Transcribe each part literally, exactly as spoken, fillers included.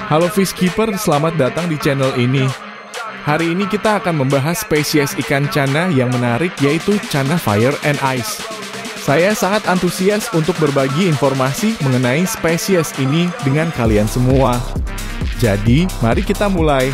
Halo Fishkeeper, selamat datang di channel ini. Hari ini kita akan membahas spesies ikan cana yang menarik, yaitu cana fire and ice. Saya sangat antusias untuk berbagi informasi mengenai spesies ini dengan kalian semua. Jadi, mari kita mulai.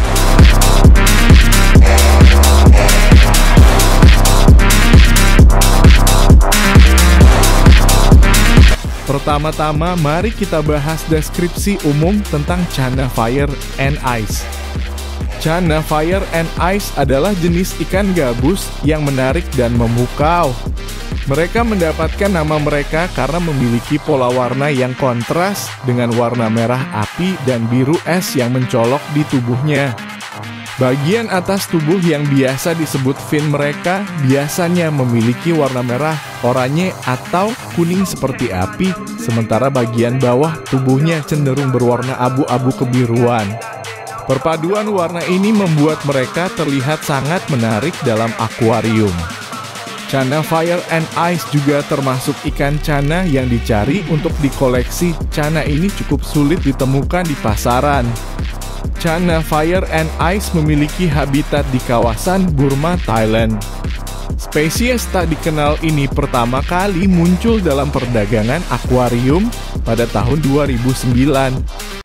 Pertama-tama, mari kita bahas deskripsi umum tentang cana fire and ice. Cana fire and ice adalah jenis ikan gabus yang menarik dan memukau. Mereka mendapatkan nama mereka karena memiliki pola warna yang kontras dengan warna merah api dan biru es yang mencolok di tubuhnya. Bagian atas tubuh yang biasa disebut fin mereka biasanya memiliki warna merah, oranye, atau kuning seperti api, sementara bagian bawah tubuhnya cenderung berwarna abu-abu kebiruan. Perpaduan warna ini membuat mereka terlihat sangat menarik dalam akuarium. Cana fire and ice juga termasuk ikan cana yang dicari untuk dikoleksi. Cana ini cukup sulit ditemukan di pasaran. Cana fire and ice memiliki habitat di kawasan Burma, Thailand. Spesies tak dikenal ini pertama kali muncul dalam perdagangan akuarium pada tahun dua ribu sembilan.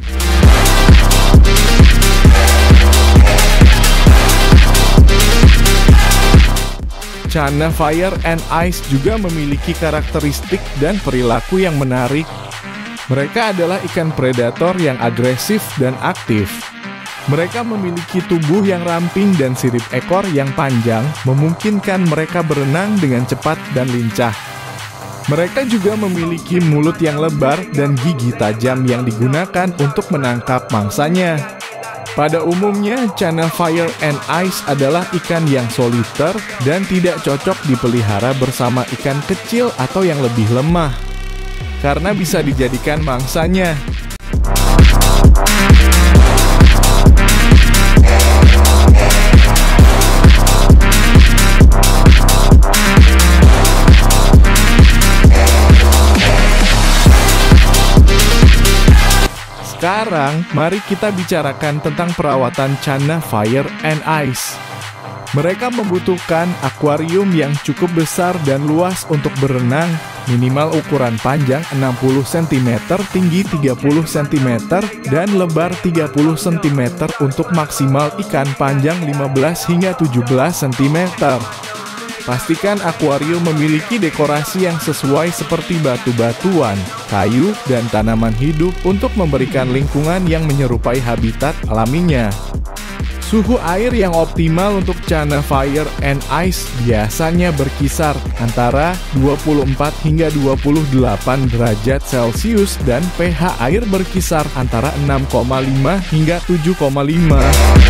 Cana fire and ice juga memiliki karakteristik dan perilaku yang menarik. Mereka adalah ikan predator yang agresif dan aktif. Mereka memiliki tubuh yang ramping dan sirip ekor yang panjang, memungkinkan mereka berenang dengan cepat dan lincah. Mereka juga memiliki mulut yang lebar dan gigi tajam yang digunakan untuk menangkap mangsanya. Pada umumnya, cana fire and ice adalah ikan yang soliter dan tidak cocok dipelihara bersama ikan kecil atau yang lebih lemah, karena bisa dijadikan mangsanya. Sekarang, mari kita bicarakan tentang perawatan cana fire and ice. Mereka membutuhkan akuarium yang cukup besar dan luas untuk berenang, minimal ukuran panjang enam puluh sentimeter, tinggi tiga puluh sentimeter, dan lebar tiga puluh sentimeter untuk maksimal ikan panjang lima belas hingga tujuh belas sentimeter. Pastikan akuarium memiliki dekorasi yang sesuai seperti batu-batuan, kayu, dan tanaman hidup untuk memberikan lingkungan yang menyerupai habitat alaminya. Suhu air yang optimal untuk cana fire and ice biasanya berkisar antara dua puluh empat hingga dua puluh delapan derajat Celcius dan pH air berkisar antara enam koma lima hingga tujuh koma lima.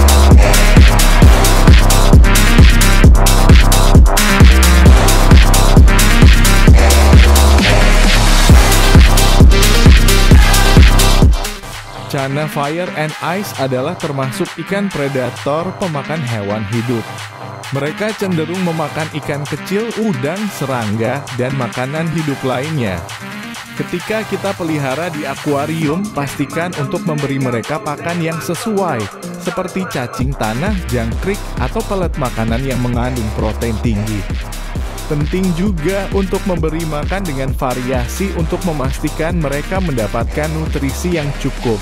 Cana fire and ice adalah termasuk ikan predator pemakan hewan hidup. Mereka cenderung memakan ikan kecil, udang, serangga, dan makanan hidup lainnya. Ketika kita pelihara di akuarium, pastikan untuk memberi mereka pakan yang sesuai, seperti cacing tanah, jangkrik, atau pelet makanan yang mengandung protein tinggi. Penting juga untuk memberi makan dengan variasi untuk memastikan mereka mendapatkan nutrisi yang cukup.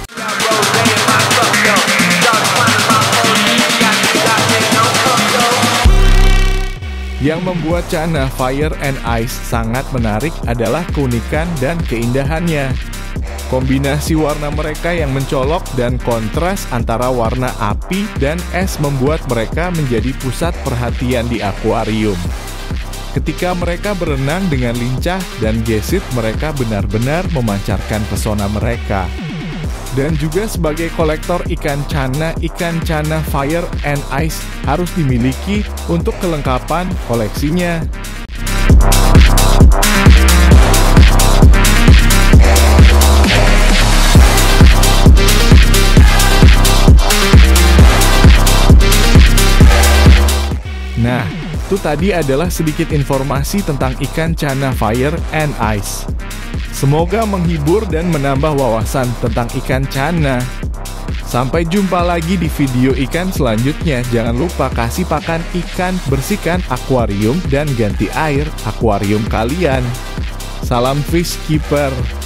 Yang membuat cana fire and ice sangat menarik adalah keunikan dan keindahannya. Kombinasi warna mereka yang mencolok dan kontras antara warna api dan es membuat mereka menjadi pusat perhatian di akuarium. Ketika mereka berenang dengan lincah dan gesit, mereka benar-benar memancarkan pesona mereka. Dan juga sebagai kolektor ikan cana, ikan cana fire and ice harus dimiliki untuk kelengkapan koleksinya. Nah, itu tadi adalah sedikit informasi tentang ikan cana fire and ice. Semoga menghibur dan menambah wawasan tentang ikan cana. Sampai jumpa lagi di video ikan selanjutnya. Jangan lupa kasih pakan ikan, bersihkan akuarium, dan ganti air akuarium kalian. Salam Fish Keeper.